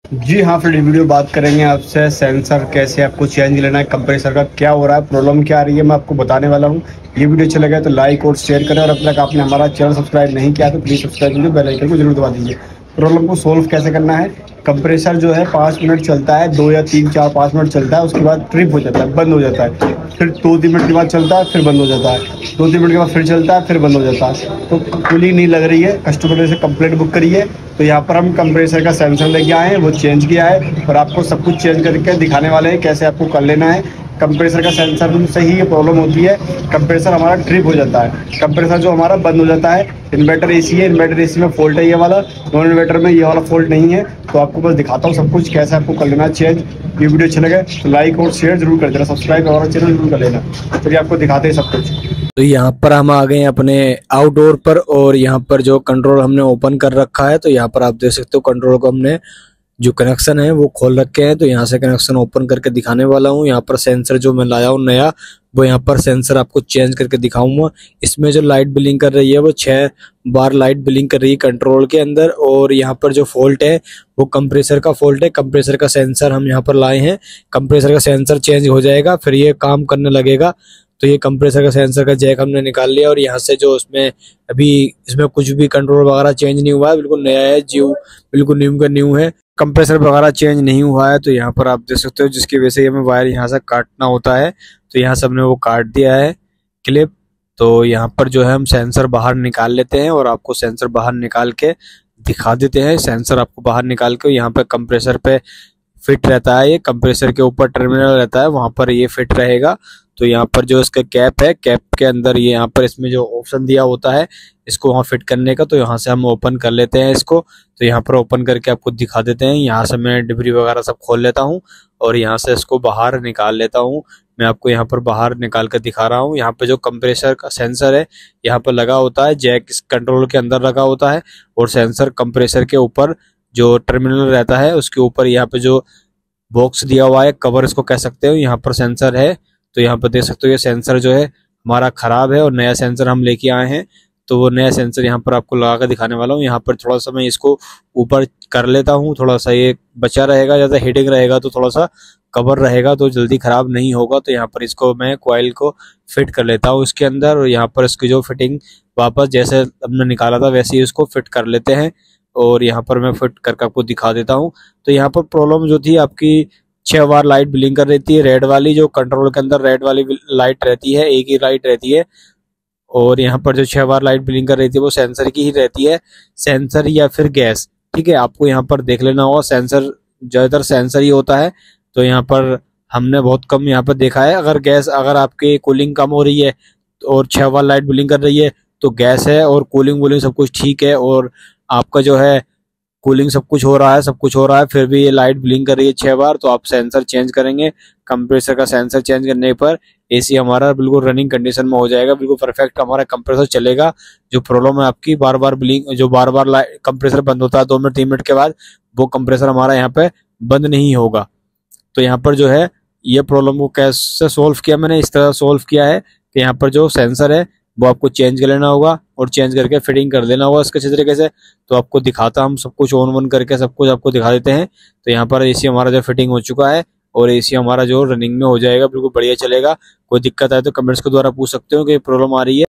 जी हाँ, फिर वीडियो बात करेंगे आपसे सेंसर कैसे आपको चेंज लेना है, कंप्रेसर का क्या हो रहा है, प्रॉब्लम क्या आ रही है, मैं आपको बताने वाला हूँ। ये वीडियो अच्छा लगा तो लाइक और शेयर करें, और अब तक आपने हमारा चैनल सब्सक्राइब नहीं किया तो प्लीज़ सब्सक्राइब कीजिए, बेल आइकन को जरूर दबा दीजिए। प्रॉब्लम को सोल्व कैसे करना है। कंप्रेसर जो है 5 मिनट चलता है, 2 या 3 4 5 मिनट चलता है, उसके बाद ट्रिप हो जाता है, बंद हो जाता है। फिर 2-3 मिनट के बाद चलता है, फिर बंद हो जाता है। 2-3 मिनट के बाद फिर चलता है, फिर बंद हो जाता है। तो कूलिंग नहीं लग रही है, कस्टमर ने से कंप्लेंट बुक करी है। तो यहाँ पर हम कंप्रेसर का सेंसर लेके आए हैं, वो चेंज किया है और आपको सब कुछ चेंज करके दिखाने वाले हैं कैसे आपको कर लेना है। कंप्रेसर का सेंसर से ही ये प्रॉब्लम होती है, कंप्रेसर हमारा ट्रिप हो जाता है, कंप्रेसर जो हमारा बंद हो जाता है। इन्वर्टर एसी है, इन्वर्टर एसी में फॉल्ट है ये वाला, नॉन इन्वर्टर में ये वाला फॉल्ट नहीं है। तो आपको बस दिखाता हूँ सब कुछ कैसे आपको कर लेना चेंज। ये वीडियो अच्छा लगे तो लाइक और शेयर जरूर कर देना, सब्सक्राइब हमारा चैनल जरूर कर लेना। चलिए आपको दिखाते हैं सब कुछ। तो यहाँ पर हम आ गए हैं अपने आउटडोर पर, और यहाँ पर जो कंट्रोल हमने ओपन कर रखा है, तो यहाँ पर आप देख सकते हो कंट्रोल को हमने जो कनेक्शन है वो खोल रखे हैं। तो यहाँ से कनेक्शन ओपन करके दिखाने वाला हूँ। यहाँ पर सेंसर जो मैं लाया हूँ नया, वो यहाँ पर सेंसर आपको चेंज करके दिखाऊंगा। इसमें जो लाइट बिलिंग कर रही है वो 6 बार लाइट बिलिंग कर रही है कंट्रोल के अंदर, और यहाँ पर जो फॉल्ट है वो कंप्रेसर का फॉल्ट है। कंप्रेसर का सेंसर हम यहाँ पर लाए हैं, कंप्रेसर का सेंसर चेंज हो जाएगा फिर ये काम करने लगेगा। तो ये कंप्रेसर का सेंसर का जैक हमने निकाल लिया, और यहाँ से जो उसमें अभी इसमें कुछ भी कंट्रोल वगैरह चेंज नहीं हुआ है, बिल्कुल नया है, जियो बिल्कुल न्यू का न्यू है, कंप्रेसर वगैरह चेंज नहीं हुआ है। तो यहाँ पर आप देख सकते हो जिसकी वजह से हमें वायर यहाँ से काटना होता है। तो यहाँ से हमने वो काट दिया है क्लिप। तो यहाँ पर जो है हम सेंसर बाहर निकाल लेते हैं और आपको सेंसर बाहर निकाल के दिखा देते हैं। सेंसर आपको बाहर निकाल के यहाँ पे कंप्रेसर पे फिट रहता है, ये कंप्रेसर के ऊपर टर्मिनल रहता है, वहां पर ये फिट रहेगा। तो यहाँ पर जो इसका कैप है, कैप के अंदर ये यहाँ पर इसमें जो ऑप्शन दिया होता है इसको वहाँ फिट करने का, तो यहाँ से हम ओपन कर लेते हैं इसको। तो यहाँ पर ओपन करके आपको दिखा देते हैं। यहाँ से मैं डिब्री वगैरह सब खोल लेता हूँ और यहाँ से इसको बाहर निकाल लेता हूँ। मैं आपको यहाँ पर बाहर निकाल कर दिखा रहा हूँ। यहाँ पे जो कंप्रेसर का सेंसर है यहाँ पर लगा होता है, जैक इस कंट्रोल के अंदर लगा होता है, और सेंसर कंप्रेसर के ऊपर जो टर्मिनल रहता है उसके ऊपर यहाँ पे जो बॉक्स दिया हुआ है, कवर इसको कह सकते हो, यहाँ पर सेंसर है। तो यहाँ पर देख सकते हो ये सेंसर जो है हमारा खराब है और नया सेंसर हम लेके आए हैं। तो वो नया सेंसर यहाँ पर आपको लगा कर दिखाने वाला हूँ। यहाँ पर थोड़ा सा मैं इसको ऊपर कर लेता हूँ, थोड़ा सा ये बचा रहेगा, ज़्यादा हीटिंग रहेगा तो थोड़ा सा कवर रहेगा तो जल्दी खराब नहीं होगा। तो यहाँ पर इसको मैं कॉइल को फिट कर लेता हूँ इसके अंदर, और यहाँ पर इसकी जो फिटिंग वापस जैसे हमने निकाला था वैसे ही इसको फिट कर लेते हैं। और यहाँ पर मैं फिट करके आपको दिखा देता हूँ। तो यहाँ पर प्रॉब्लम जो थी आपकी 6 बार लाइट ब्लिंक कर रहती है, रेड वाली जो कंट्रोल के अंदर रेड वाली लाइट रहती है, एक ही लाइट रहती है। और यहाँ पर जो 6 बार लाइट ब्लिंक कर रही थी वो सेंसर की ही रहती है, सेंसर या फिर गैस, ठीक है। आपको यहाँ पर देख लेना होगा, सेंसर ज्यादातर सेंसर ही होता है। तो यहाँ पर हमने बहुत कम यहाँ पर देखा है। अगर गैस, अगर आपकी कूलिंग कम हो रही है और 6 बार लाइट ब्लिंक कर रही है तो गैस है, और कूलिंग वूलिंग सब कुछ ठीक है, और आपका जो है कूलिंग सब कुछ हो रहा है, सब कुछ हो रहा है, फिर भी ये लाइट ब्लिंक कर रही है 6 बार, तो आप सेंसर चेंज करेंगे। कंप्रेसर का सेंसर चेंज करने पर एसी हमारा बिल्कुल रनिंग कंडीशन में हो जाएगा, बिल्कुल परफेक्ट हमारा कंप्रेसर चलेगा। जो प्रॉब्लम है आपकी बार बार ब्लिंक, जो बार बार कंप्रेसर बंद होता है 2 मिनट 3 मिनट के बाद, वो कंप्रेसर हमारा यहाँ पे बंद नहीं होगा। तो यहाँ पर जो है ये प्रॉब्लम को कैसे सोल्व किया, मैंने इस तरह सोल्व किया है कि यहाँ पर जो सेंसर है वो आपको चेंज कर लेना होगा और चेंज करके फिटिंग कर देना होगा इसके अच्छे तरीके से। तो आपको दिखाता, हम सब कुछ ऑन वन करके सब कुछ आपको दिखा देते हैं। तो यहाँ पर एसी हमारा जो फिटिंग हो चुका है और एसी हमारा जो रनिंग में हो जाएगा, बिल्कुल बढ़िया चलेगा। कोई दिक्कत आए तो कमेंट्स के द्वारा पूछ सकते हो कि प्रॉब्लम आ रही है।